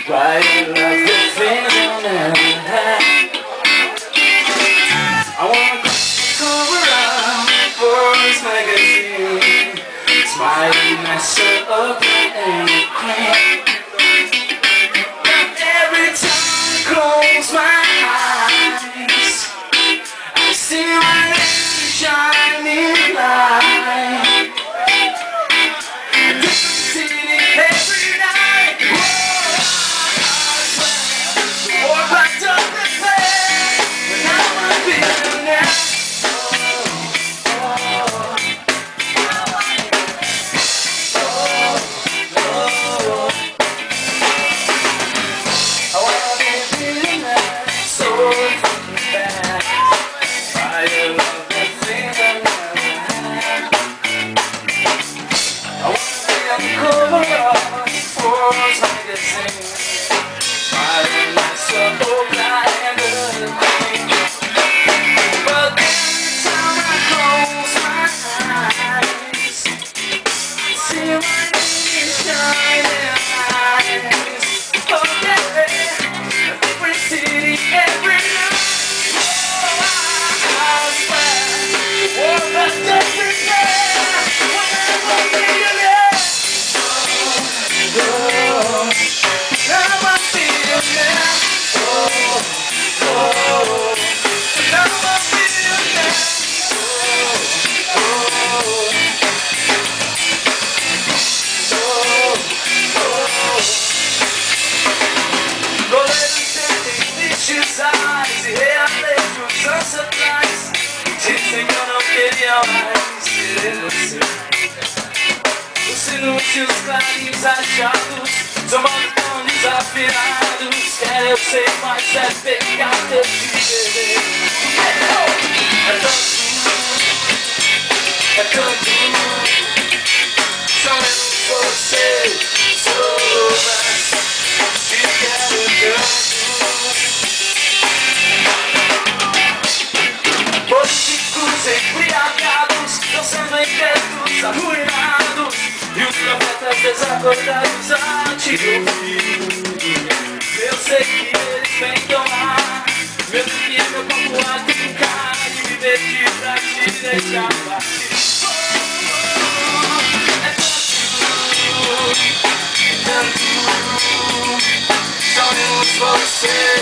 Writing like the things I'll never have. I wanna go cover up Forbes magazine, smiling myself and cream. Every time I close my eyes, I see my shining light. This city every night. Walk back to the place when I'm a billionaire. I wanna be a billionaire, so bad. I love the things I never had. I wanna be on the cover of Forbes magazine, smiling myself blind and clean. But every time I close my eyes, I see my name shining eyes. Oh yeah, every city, every night. I swear, war must disappear when I'm a billionaire. I'm a billionaire. I'm a billionaire. Rolling city, beaches, eyes, yeah, I lay through sunset lights. Chasing on your eyes, os inúteis clarinhos achados, tomando tones afinados. Quero eu sei, mas é pecado eu te beber. É tanto, só mesmo você soubesse. Te quero tanto. Políticos embriagados, dançando em gestos arruinados, e os profetas desacordados a te ouvir. Eu sei que eles tentam lá, mesmo que meu corpo a trincar e me pedir pra te deixar partir. É tanto, só menos você.